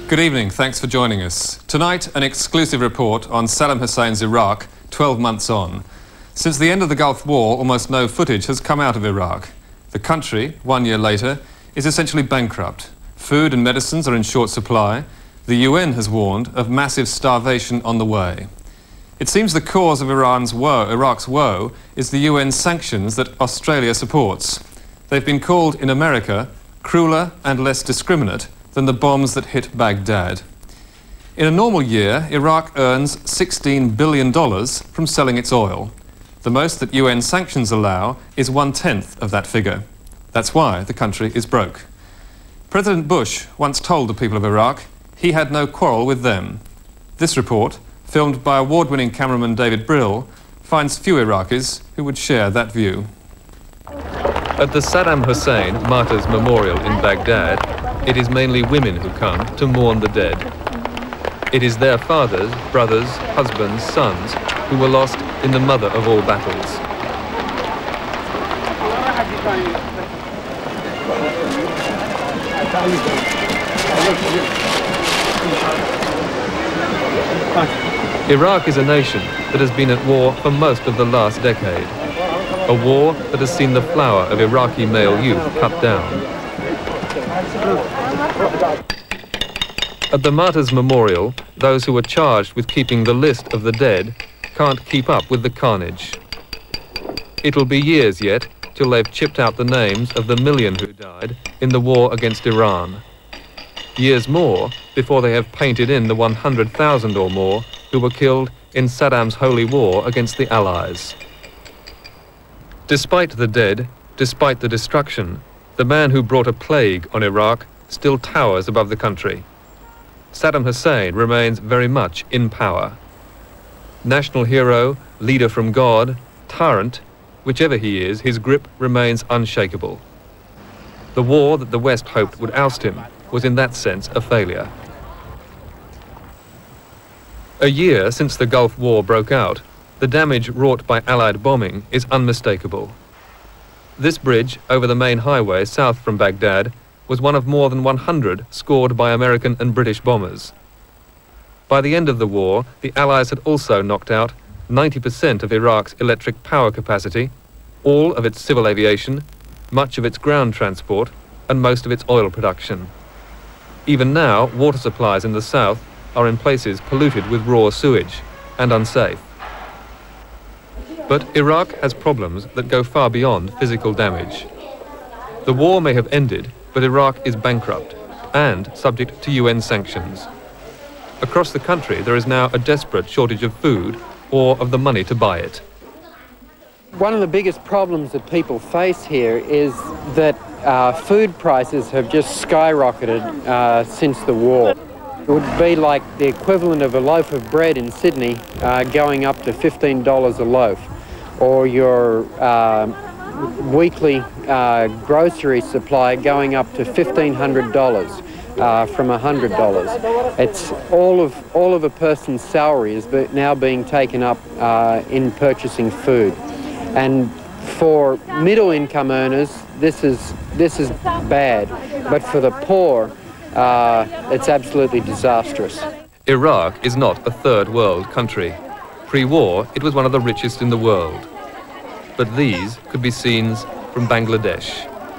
Good evening, thanks for joining us. Tonight, an exclusive report on Saddam Hussein's Iraq, 12 months on. Since the end of the Gulf War, almost no footage has come out of Iraq. The country, 1 year later, is essentially bankrupt. Food and medicines are in short supply. The UN has warned of massive starvation on the way. It seems the cause of Iraq's woe is the UN sanctions that Australia supports. They've been called, in America, crueler and less discriminate than the bombs that hit Baghdad. In a normal year, Iraq earns $16 billion from selling its oil. The most that UN sanctions allow is 1/10 of that figure. That's why the country is broke. President Bush once told the people of Iraq he had no quarrel with them. This report, filmed by award-winning cameraman David Brill, finds few Iraqis who would share that view. At the Saddam Hussein Martyrs Memorial in Baghdad, it is mainly women who come to mourn the dead. It is their fathers, brothers, husbands, sons who were lost in the mother of all battles. Iraq is a nation that has been at war for most of the last decade. A war that has seen the flower of Iraqi male youth cut down. At the Martyrs Memorial, those who were charged with keeping the list of the dead can't keep up with the carnage. It'll be years yet till they've chipped out the names of the million who died in the war against Iran. Years more before they have painted in the 100,000 or more who were killed in Saddam's holy war against the Allies. Despite the dead, despite the destruction, the man who brought a plague on Iraq still towers above the country. Saddam Hussein remains very much in power. National hero, leader from God, tyrant, whichever he is, his grip remains unshakable. The war that the West hoped would oust him was in that sense a failure. A year since the Gulf War broke out, the damage wrought by Allied bombing is unmistakable. This bridge over the main highway south from Baghdad was one of more than 100 scored by American and British bombers. By the end of the war, the Allies had also knocked out 90% of Iraq's electric power capacity, all of its civil aviation, much of its ground transport, and most of its oil production. Even now, water supplies in the south are in places polluted with raw sewage and unsafe. But Iraq has problems that go far beyond physical damage. The war may have ended, but Iraq is bankrupt and subject to UN sanctions. Across the country, there is now a desperate shortage of food or of the money to buy it. One of the biggest problems that people face here is that food prices have just skyrocketed since the war. It would be like the equivalent of a loaf of bread in Sydney going up to $15 a loaf, or your weekly grocery supply going up to $1,500 from $100. It's all of a person's salary is now being taken up in purchasing food, and for middle income earners this is bad, but for the poor it's absolutely disastrous. Iraq is not a third world country. Pre-war, it was one of the richest in the world. But these could be scenes from Bangladesh.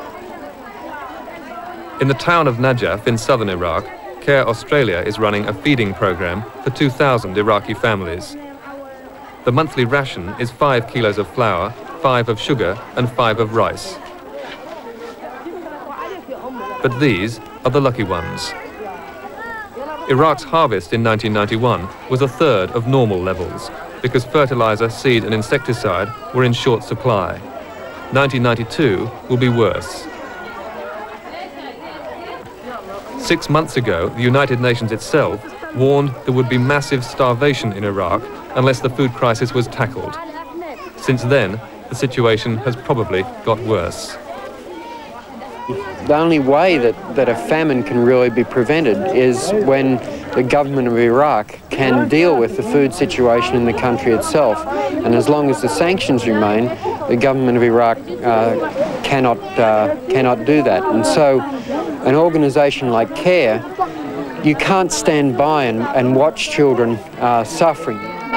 In the town of Najaf in southern Iraq, Care Australia is running a feeding program for 2,000 Iraqi families. The monthly ration is 5 kilos of flour, 5 of sugar, and 5 of rice. But these are the lucky ones. Iraq's harvest in 1991 was a third of normal levels because fertilizer, seed and insecticide were in short supply. 1992 will be worse. 6 months ago, the United Nations itself warned there would be massive starvation in Iraq unless the food crisis was tackled. Since then, the situation has probably got worse. The only way that a famine can really be prevented is when the government of Iraq can deal with the food situation in the country itself. And as long as the sanctions remain, the government of Iraq cannot do that. And so an organisation like CARE you can't stand by and watch children suffering.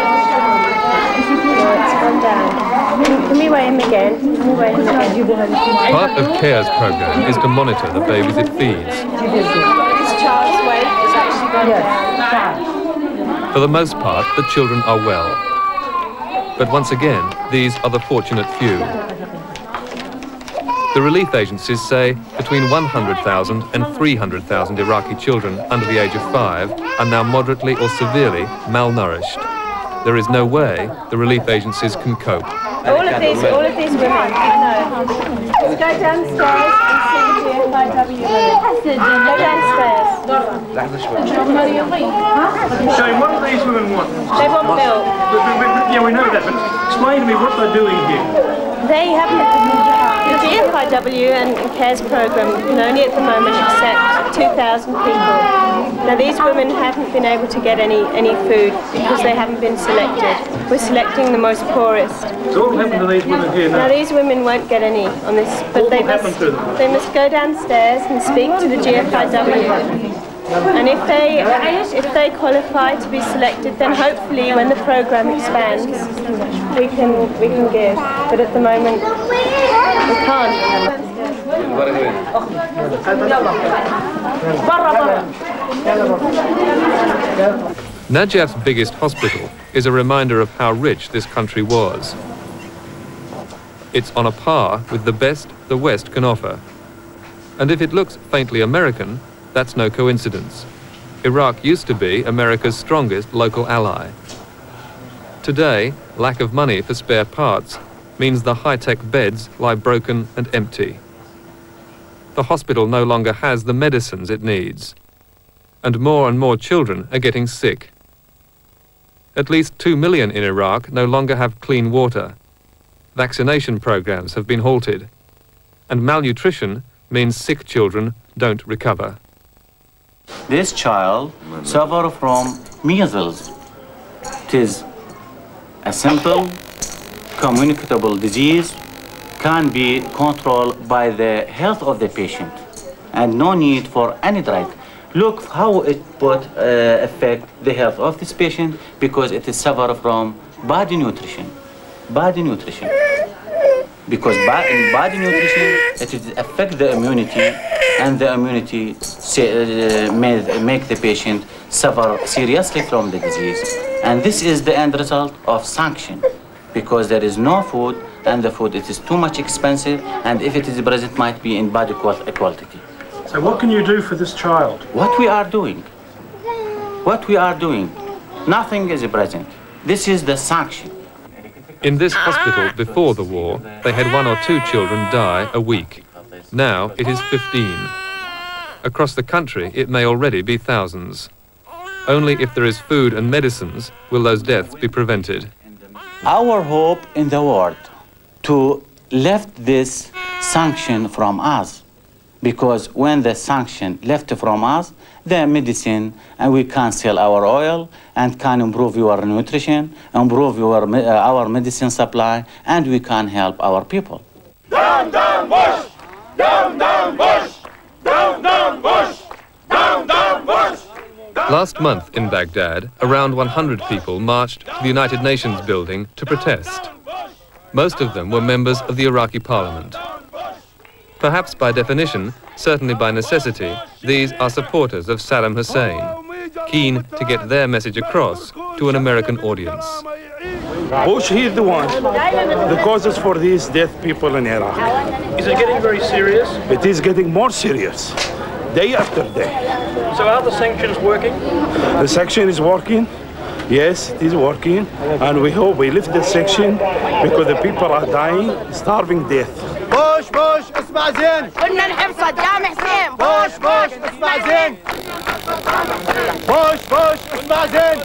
Can we weigh him again? Part of CARE's programme is to monitor the babies it feeds. This child's weight is actually gone down. For the most part, the children are well. But once again, these are the fortunate few. The relief agencies say between 100,000 and 300,000 Iraqi children under the age of 5 are now moderately or severely malnourished. There is no way the relief agencies can cope. All of these women, let's go downstairs and see the GFIW women. Go downstairs. Jane, what do these women want? They want milk. Yeah, we know that, but explain to me what they're doing here. They haven't, the GFIW and CARES programme can only at the moment accept 2,000 people. Now these women haven't been able to get any food because they haven't been selected. We're selecting the most poorest. So what will happen to these women here now? Now these women won't get any on this, but they must go downstairs and speak to the GFIW. And if they qualify to be selected, then hopefully when the programme expands, we can give. But at the moment, we can't. Najaf's biggest hospital is a reminder of how rich this country was. It's on a par with the best the West can offer. And if it looks faintly American, that's no coincidence. Iraq used to be America's strongest local ally. Today, lack of money for spare parts means the high-tech beds lie broken and empty. The hospital no longer has the medicines it needs. And more children are getting sick. At least 2 million in Iraq no longer have clean water. Vaccination programs have been halted. And malnutrition means sick children don't recover. This child suffers from measles. It is a simple, communicable disease, can be controlled by the health of the patient, and no need for any drug. Look how it would affect the health of this patient because it is suffer from bad nutrition. Bad nutrition. Because in bad nutrition, it affects the immunity, and the immunity make the patient suffer seriously from the disease. And this is the end result of sanction, because there is no food, and the food it is too much expensive, and if it is present, might be in bad quality. So what can you do for this child? What we are doing, nothing is present. This is the sanction. In this hospital before the war, they had 1 or 2 children die a week. Now it is 15. Across the country, it may already be thousands. Only if there is food and medicines will those deaths be prevented. Our hope in the world to lift this sanction from us, because when the sanction left from us, the medicine, and we can sell our oil and can improve your nutrition, improve our medicine supply, and we can help our people. Down, down, Bush! Down, down, Bush! Down, down, Bush! Down, down, Bush! Last month in Baghdad, around 100 people marched to the United Nations building to protest. Most of them were members of the Iraqi parliament. Perhaps by definition, certainly by necessity, these are supporters of Saddam Hussein, keen to get their message across to an American audience. Bush, he's the one, the causes for these dead people in Iraq. Is it getting very serious? It is getting more serious, day after day. So are the sanctions working? The sanction is working. Yes, it is working, and we hope we lift the sanction because the people are dying, starving death. Bush, Bush, اسمع زين. قلنا نحب صدام حسين. Bush, Bush, اسمع زين. Bush, Bush, اسمع زين.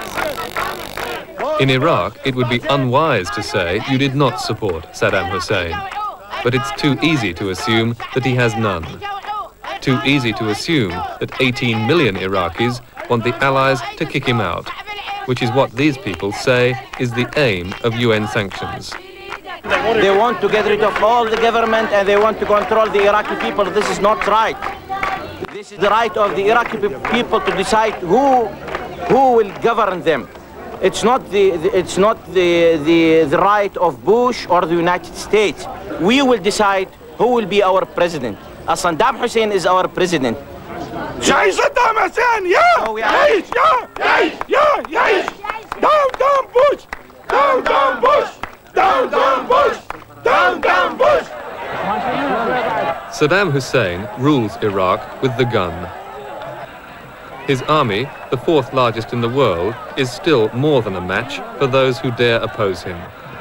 In Iraq, it would be unwise to say you did not support Saddam Hussein. But it's too easy to assume that he has none. Too easy to assume that 18 million Iraqis want the Allies to kick him out, which is what these people say is the aim of UN sanctions. They want to get rid of all the government and they want to control the Iraqi people. This is not right. This is the right of the Iraqi people to decide who will govern them. It's not the right of Bush or the United States. We will decide who will be our president. Saddam Hussein is our president. Jai Saddam Hussein, yeah! Yaish, yeah! Yaish! Down, Bush! Down, Bush! Down, Bush! Down, Bush! Saddam Hussein rules Iraq with the gun. His army, the fourth largest in the world, is still more than a match for those who dare oppose him.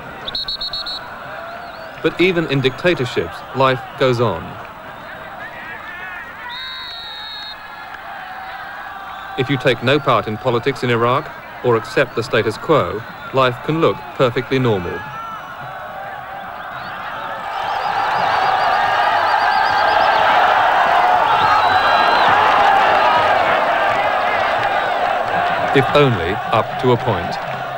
But even in dictatorships, life goes on. If you take no part in politics in Iraq or accept the status quo, life can look perfectly normal. If only up to a point.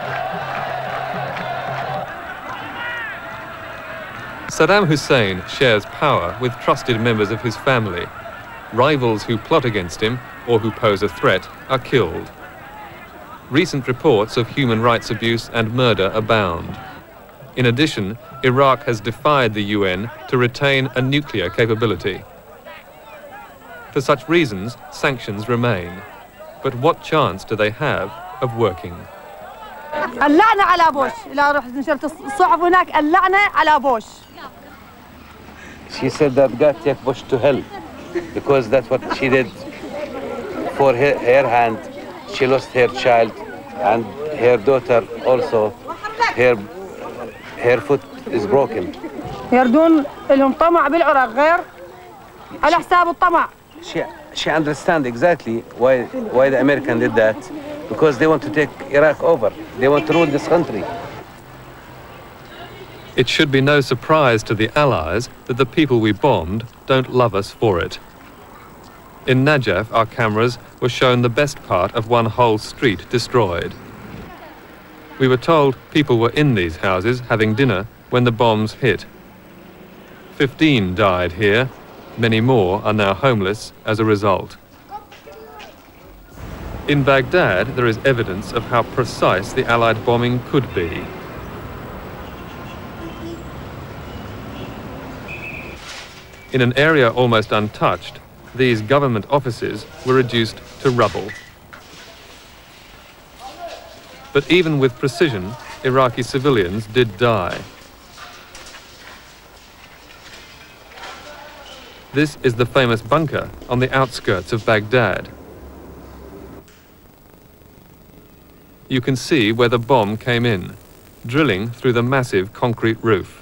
Saddam Hussein shares power with trusted members of his family. Rivals who plot against him or who pose a threat are killed. Recent reports of human rights abuse and murder abound. In addition, Iraq has defied the UN to retain a nuclear capability. For such reasons, sanctions remain. But what chance do they have of working? اللعنة على بوش. لا روح نشرت الصحف هناك اللعنة على بوش. She said that God take Bush to hell because that's what she did for her hand. She lost her child and her daughter also. Her foot is broken. يردون لهم طمع بالعراق غير على حساب الطمع. She understands exactly why the American did that, because they want to take Iraq over. They want to rule this country. It should be no surprise to the Allies that the people we bombed don't love us for it. In Najaf, our cameras were shown the best part of one whole street destroyed. We were told people were in these houses having dinner when the bombs hit. 15 died here. Many more are now homeless as a result. In Baghdad, there is evidence of how precise the Allied bombing could be. In an area almost untouched, these government offices were reduced to rubble. But even with precision, Iraqi civilians did die. This is the famous bunker on the outskirts of Baghdad. You can see where the bomb came in, drilling through the massive concrete roof.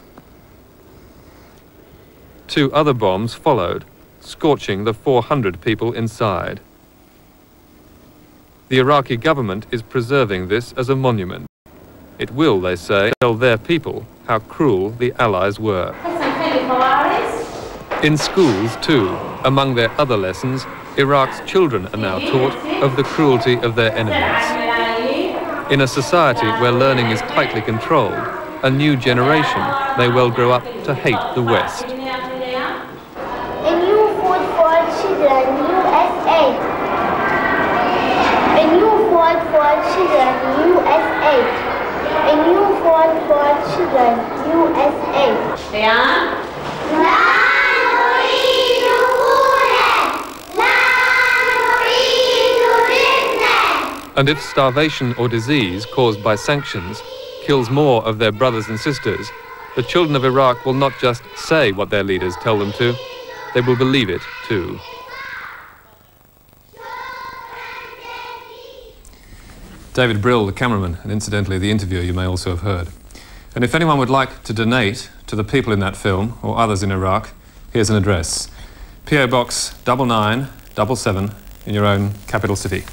2 other bombs followed, scorching the 400 people inside. The Iraqi government is preserving this as a monument. It will, they say, tell their people how cruel the Allies were. In schools, too, among their other lessons, Iraq's children are now taught of the cruelty of their enemies. In a society where learning is tightly controlled, a new generation may well grow up to hate the West. A new food for children, USA. A new food for children, USA. A new food for children, USA. Yeah? And if starvation or disease caused by sanctions kills more of their brothers and sisters, the children of Iraq will not just say what their leaders tell them to, they will believe it too. David Brill, the cameraman, and incidentally the interviewer you may also have heard. And if anyone would like to donate to the people in that film or others in Iraq, here's an address. PO Box 9977 in your own capital city.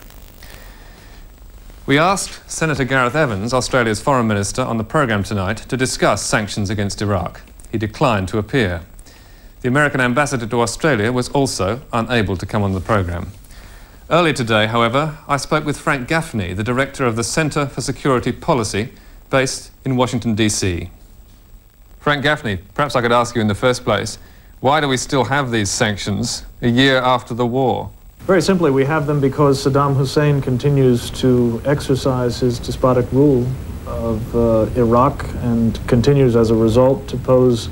We asked Senator Gareth Evans, Australia's Foreign Minister, on the programme tonight to discuss sanctions against Iraq. He declined to appear. The American ambassador to Australia was also unable to come on the programme. Earlier today, however, I spoke with Frank Gaffney, the director of the Centre for Security Policy, based in Washington, D.C. Frank Gaffney, perhaps I could ask you in the first place, Why do we still have these sanctions a year after the war? Very simply, we have them because Saddam Hussein continues to exercise his despotic rule of Iraq and continues as a result to pose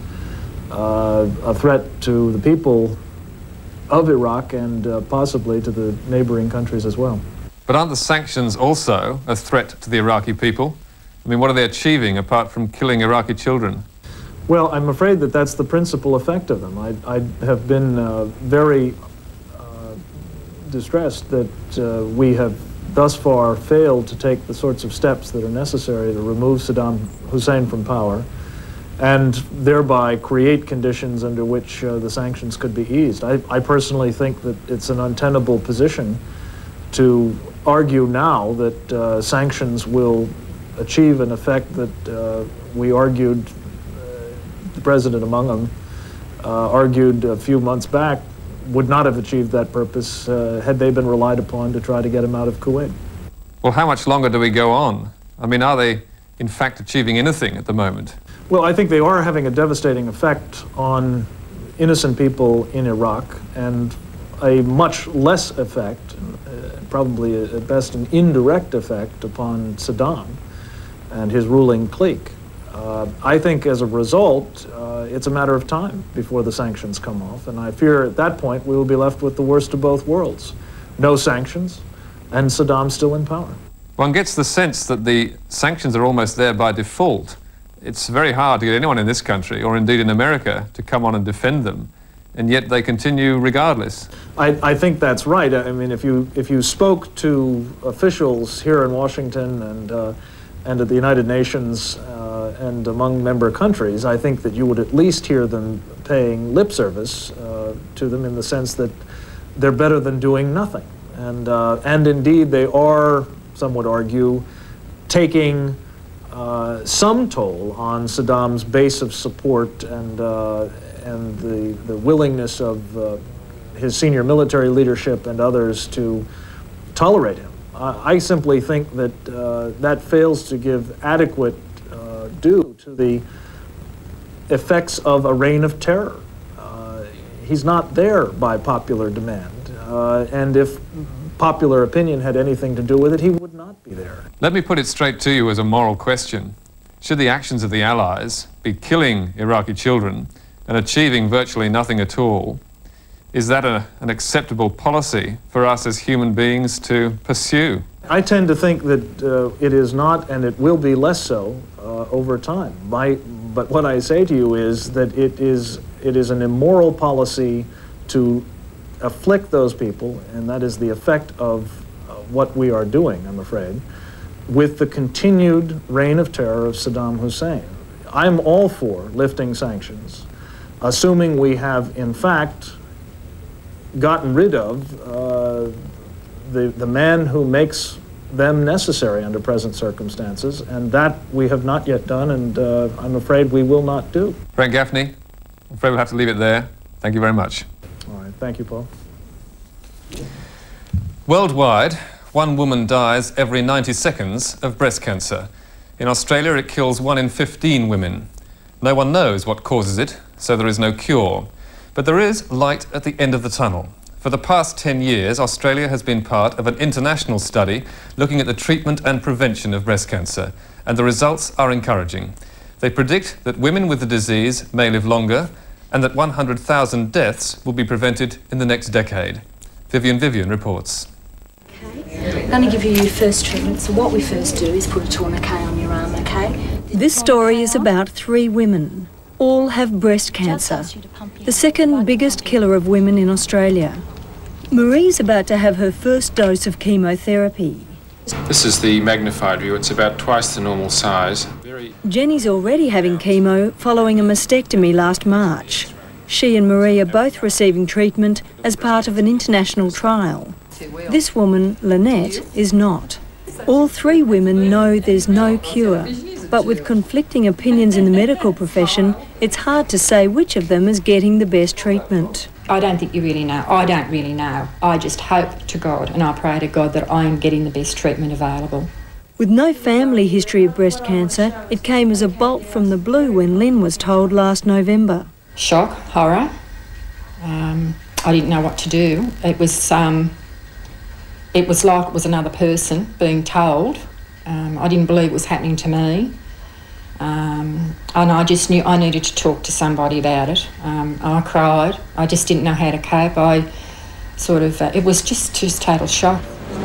a threat to the people of Iraq and possibly to the neighboring countries as well. But aren't the sanctions also a threat to the Iraqi people? I mean, what are they achieving apart from killing Iraqi children? Well, I'm afraid that that's the principal effect of them. I have been very distressed that we have thus far failed to take the sorts of steps that are necessary to remove Saddam Hussein from power and thereby create conditions under which the sanctions could be eased. I personally think that it's an untenable position to argue now that sanctions will achieve an effect that we argued, the president among them, argued a few months back would not have achieved that purpose had they been relied upon to try to get him out of Kuwait. Well, how much longer do we go on? I mean, are they in fact achieving anything at the moment? Well, I think they are having a devastating effect on innocent people in Iraq and a much less effect, probably at best an indirect effect upon Saddam and his ruling clique. I think as a result, it's a matter of time before the sanctions come off, and I fear at that point we will be left with the worst of both worlds. No sanctions, and Saddam still in power. One gets the sense that the sanctions are almost there by default. It's very hard to get anyone in this country, or indeed in America, to come on and defend them, and yet they continue regardless. I think that's right. I mean, if you spoke to officials here in Washington and at the United Nations and among member countries, I think that you would at least hear them paying lip service to them in the sense that they're better than doing nothing. And indeed, they are, some would argue, taking some toll on Saddam's base of support and the willingness of his senior military leadership and others to tolerate him. I simply think that that fails to give adequate due to the effects of a reign of terror. He's not there by popular demand, and if popular opinion had anything to do with it, he would not be there. Let me put it straight to you as a moral question. Should the actions of the Allies be killing Iraqi children and achieving virtually nothing at all, is that an acceptable policy for us as human beings to pursue? I tend to think that it is not, and it will be less so over time. But what I say to you is that it is an immoral policy to afflict those people, and that is the effect of what we are doing, I'm afraid, with the continued reign of terror of Saddam Hussein. I'm all for lifting sanctions, assuming we have, in fact, gotten rid of the man who makes them necessary under present circumstances, and that we have not yet done, and I'm afraid we will not do. Brent Gaffney, I'm afraid we'll have to leave it there. Thank you very much. All right, thank you, Paul. Worldwide, one woman dies every 90 seconds of breast cancer. In Australia, it kills 1 in 15 women. No one knows what causes it, so there is no cure. But there is light at the end of the tunnel. For the past 10 years, Australia has been part of an international study looking at the treatment and prevention of breast cancer, and the results are encouraging. They predict that women with the disease may live longer and that 100,000 deaths will be prevented in the next decade. Vivian reports. I'm going to give you your first treatment. So what we first do is put a tourniquet on your arm, okay? This story is about 3 women. All have breast cancer, the second biggest killer of women in Australia. Marie's about to have her first dose of chemotherapy. This is the magnified view. It's about twice the normal size. Jenny's already having chemo following a mastectomy last March. She and Marie are both receiving treatment as part of an international trial. This woman, Lynette, is not. All 3 women know there's no cure, but with conflicting opinions in the medical profession, it's hard to say which of them is getting the best treatment. I don't think you really know. I don't really know. I just hope to God and I pray to God that I am getting the best treatment available. With no family history of breast cancer, it came as a bolt from the blue when Lynn was told last November. Shock, horror, I didn't know what to do. It was like it was another person being told. I didn't believe it was happening to me. And I just knew I needed to talk to somebody about it. I cried. I just didn't know how to cope. It was just total shock.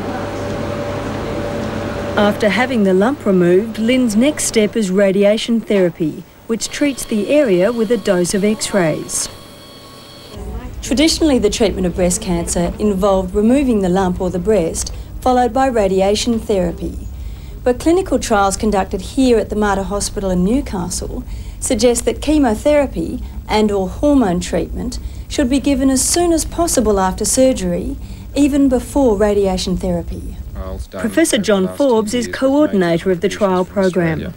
After having the lump removed, Lynn's next step is radiation therapy, which treats the area with a dose of X-rays. Traditionally, the treatment of breast cancer involved removing the lump or the breast, followed by radiation therapy. But clinical trials conducted here at the Mater Hospital in Newcastle suggest that chemotherapy and/or hormone treatment should be given as soon as possible after surgery, even before radiation therapy. Professor John Forbes is coordinator of the trial program.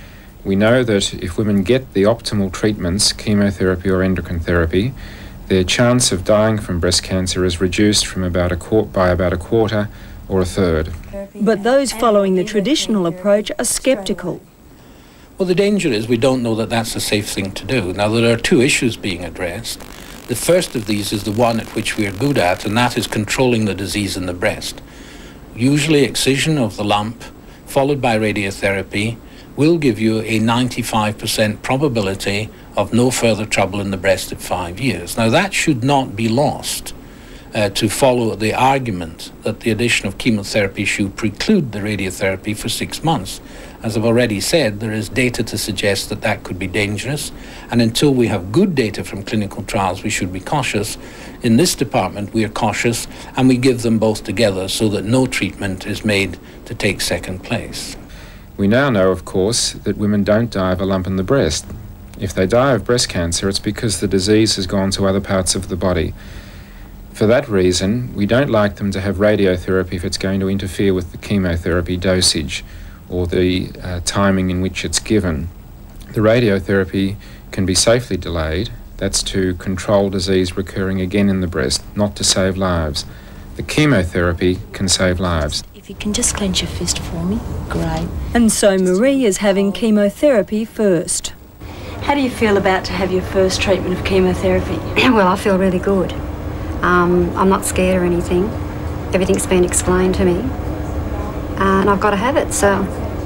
We know that if women get the optimal treatments, chemotherapy or endocrine therapy, their chance of dying from breast cancer is reduced from about a quarter or a third. But those following the traditional approach are sceptical. Well, the danger is we don't know that that's a safe thing to do. Now, there are two issues being addressed. The first of these is the one at which we are good at, and that is controlling the disease in the breast. Usually excision of the lump, followed by radiotherapy, will give you a 95% probability of no further trouble in the breast at 5 years. Now, that should not be lost to follow the argument that the addition of chemotherapy should preclude the radiotherapy for 6 months. As I've already said, there is data to suggest that that could be dangerous, and until we have good data from clinical trials, we should be cautious. In this department, we are cautious, and we give them both together so that no treatment is made to take second place. We now know, of course, that women don't die of a lump in the breast. If they die of breast cancer, it's because the disease has gone to other parts of the body. For that reason, we don't like them to have radiotherapy if it's going to interfere with the chemotherapy dosage or the timing in which it's given. The radiotherapy can be safely delayed. That's to control disease recurring again in the breast, not to save lives. The chemotherapy can save lives. If you can just clench your fist for me, great. And so Marie is having chemotherapy first. How do you feel about to have your first treatment of chemotherapy? Well, I feel really good. I'm not scared or anything. Everything's been explained to me. And I've got to have it, so.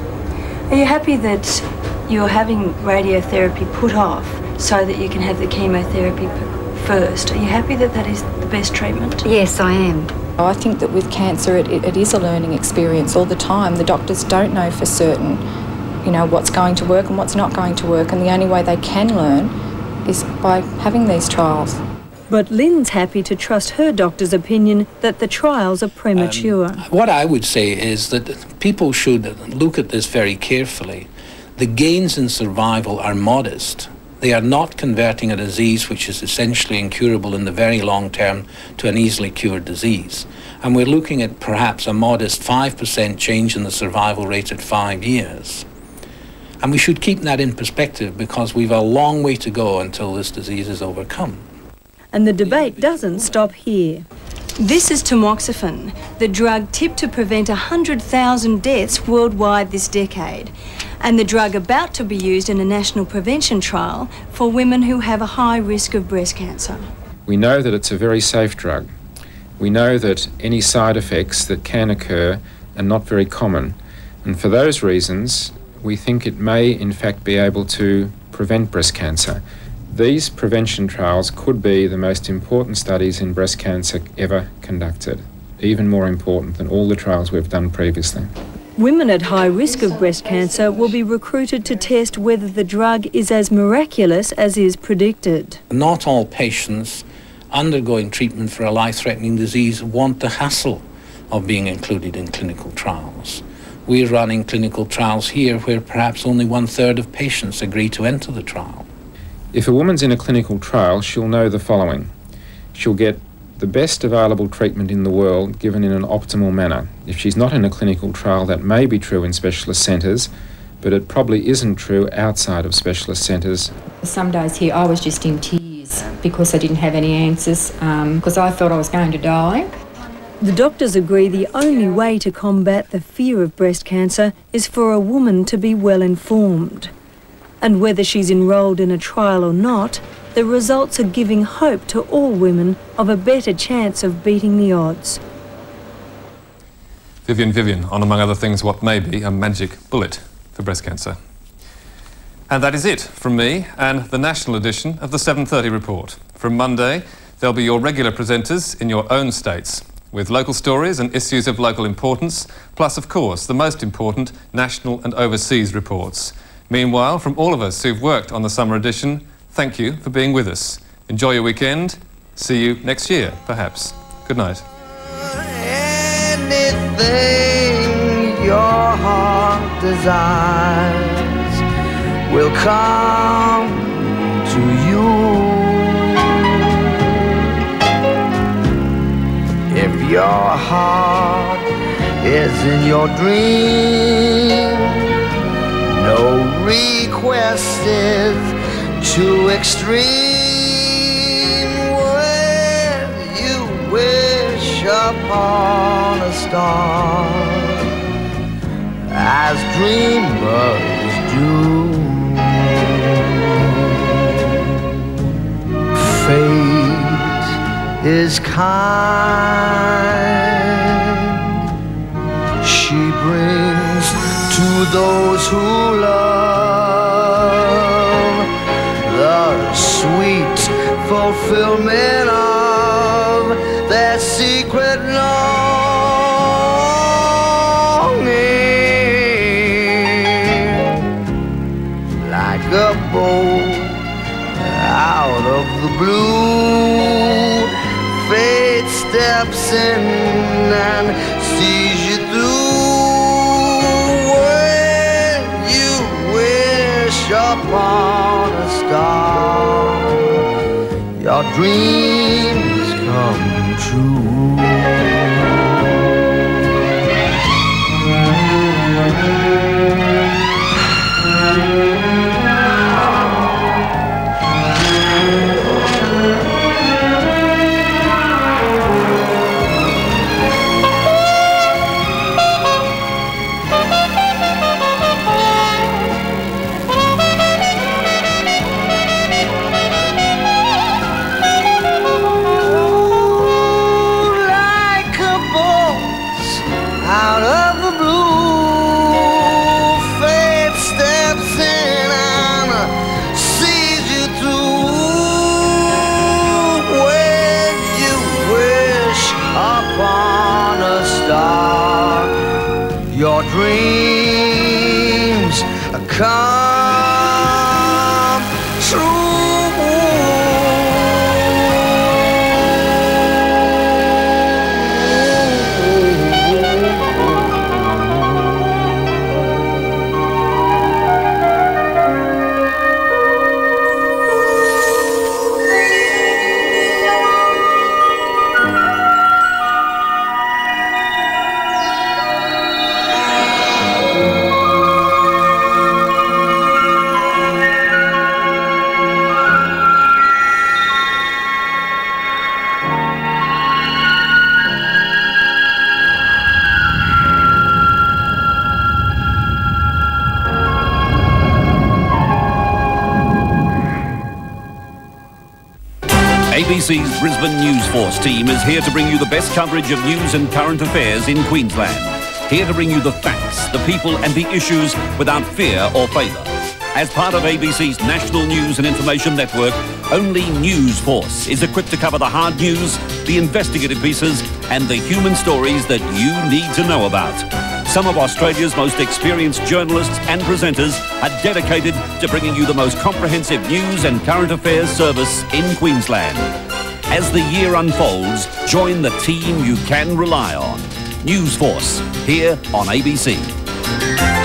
Are you happy that you're having radiotherapy put off so that you can have the chemotherapy first? Are you happy that that is the best treatment? Yes, I am. I think that with cancer, it is a learning experience all the time. The doctors don't know for certain, what's going to work and what's not going to work, and the only way they can learn is by having these trials. But Lynn's happy to trust her doctor's opinion that the trials are premature. What I would say is that people should look at this very carefully. The gains in survival are modest. They are not converting a disease which is essentially incurable in the very long term to an easily cured disease. And we're looking at perhaps a modest 5% change in the survival rate at 5 years. And we should keep that in perspective because we've a long way to go until this disease is overcome. And the debate doesn't stop here. This is tamoxifen, the drug tipped to prevent 100,000 deaths worldwide this decade, and the drug about to be used in a national prevention trial for women who have a high risk of breast cancer. We know that it's a very safe drug. We know that any side effects that can occur are not very common, and for those reasons, we think it may in fact be able to prevent breast cancer. These prevention trials could be the most important studies in breast cancer ever conducted, even more important than all the trials we've done previously. Women at high risk of breast cancer will be recruited to test whether the drug is as miraculous as is predicted. Not all patients undergoing treatment for a life-threatening disease want the hassle of being included in clinical trials. We're running clinical trials here where perhaps only 1/3 of patients agree to enter the trial. If a woman's in a clinical trial, she'll know the following. She'll get the best available treatment in the world given in an optimal manner. If she's not in a clinical trial, that may be true in specialist centres, but it probably isn't true outside of specialist centres. Some days here I was just in tears because I didn't have any answers, because I thought I was going to die. The doctors agree the only way to combat the fear of breast cancer is for a woman to be well informed. And whether she's enrolled in a trial or not, the results are giving hope to all women of a better chance of beating the odds. Vivian on, among other things, what may be a magic bullet for breast cancer. And that is it from me and the national edition of the 7:30 report. From Monday, there'll be your regular presenters in your own states, with local stories and issues of local importance, plus, of course, the most important national and overseas reports. Meanwhile, from all of us who've worked on the summer edition, thank you for being with us. Enjoy your weekend. See you next year, perhaps. Good night. Anything your heart desires will come to you. If your heart is in your dream, no request is too extreme. When you wish upon a star, as dreamers do, fate is kind. She brings to those who love the sweet fulfillment of their secret longing. Like a bolt out of the blue, fate steps in and sees you through. When you wish upon a star, your dreams come true. Your dreams come true. ABC's Brisbane News Force team is here to bring you the best coverage of news and current affairs in Queensland. Here to bring you the facts, the people and the issues without fear or favour. As part of ABC's National News and Information Network, only News Force is equipped to cover the hard news, the investigative pieces and the human stories that you need to know about. Some of Australia's most experienced journalists and presenters are dedicated to bringing you the most comprehensive news and current affairs service in Queensland. As the year unfolds, join the team you can rely on. News Force, here on ABC.